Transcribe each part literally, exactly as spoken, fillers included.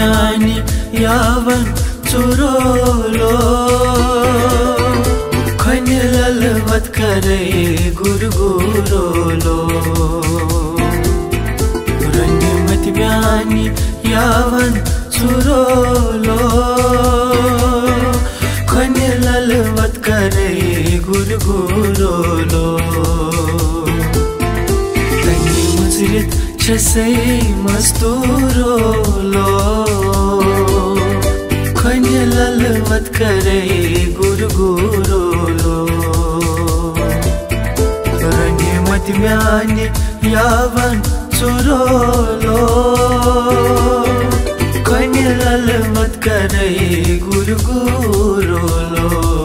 म्यानी यावन चुरोलो खन ललवत करे गुरगुरोलो रंगमत म्यानी यावन चुरोलो खन ललवत करे गुरगुरोलो तंगी मुजरित छसई मस्तूरोलो खन ललवत करे गुरगुरोलो रंगमत म्यानी यावन चुरोलो खन ललवत करे गुरगुरोलो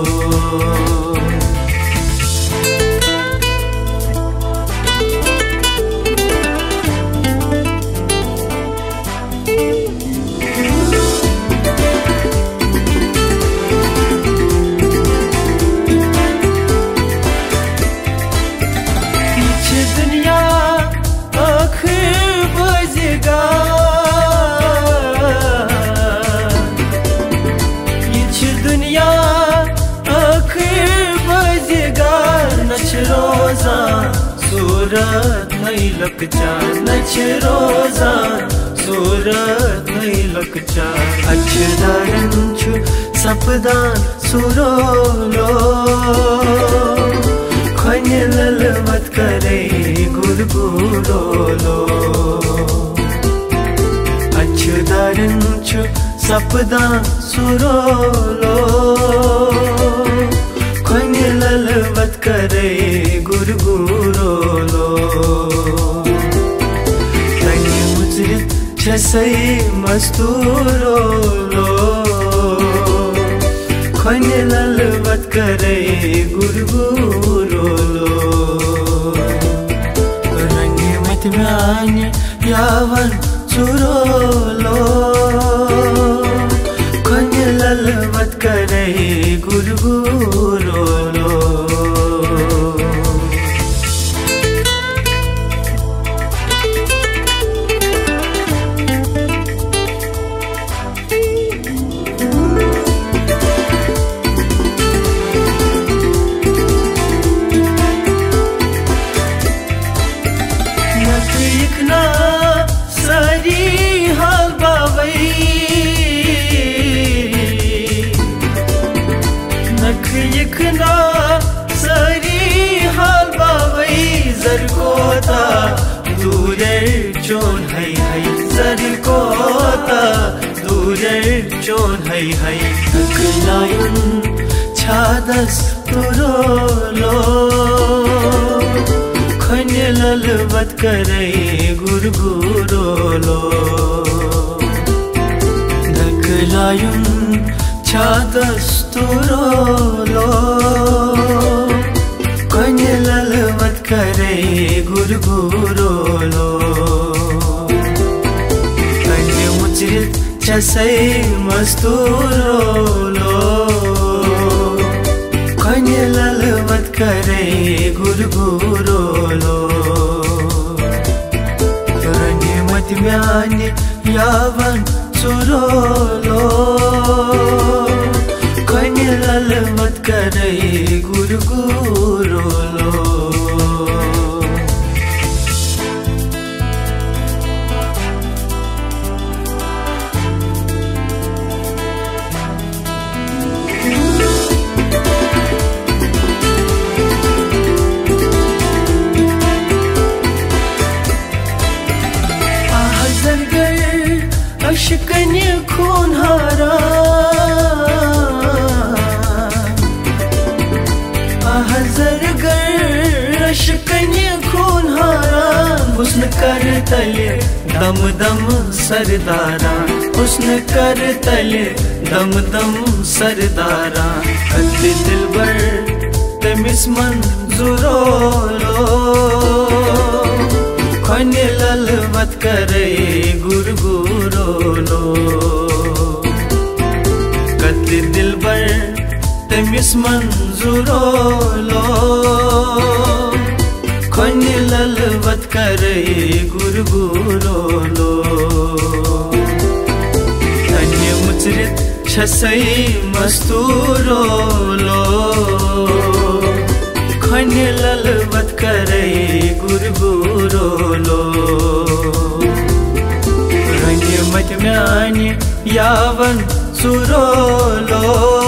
रोजा सूरत नहीं लकचा नच रोजा सूरत नहीं लकचा अच्छदारन छु सपदान सुरोलो खन ललवत करे गुरगुरोलो अच्छदारन छु सपदान सुरोलो खन ललवत करे गुरगुरोलो तंगी मुजरित छसई मस्तूरोलो खन ललवत करे गुरगुरोलो रंगमत म्यानी यावन चुरोलो खन ललवत करे गुरगुरोलो यखना सारी हाल बावई जरकोता दूरे चोन है है जरकोता दूरे चोन है है अकलायुन छादस तुरोलो खन ललवत करे गुरगुरोलो नकलायुन छादस तुरोलो खन ललवत करे गुरगुरोलो तंगी मुजरित छसई मस्तूरोलो खन ललवत करे गुरगुरोलो रंगमत म्यानी यावन चुरोलो खन ललवत करे गुरगुरोलो अशकन खून हारा हजर गर अशकन खून हारा हुस्न कर तले दम दम सरदारा हुस्न कर तले दम दम सरदारा कद दिलबर तमिस मंजूरोलो खन ललवत करे गुरगुरोलो कद दिलबर तमिस मंजूरोलो खन ललवत करे गुरगुरोलो बिसरित छसै मस्तूरो लो खन्य ललवत करे गुरगुरो लो रंग मत म्यान्य यावन सुरो लो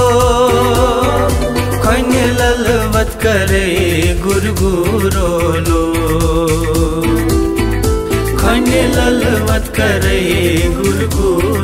खन्य ललवत करे गुरगुरो लो खन्य ललवत करे गुरगुरो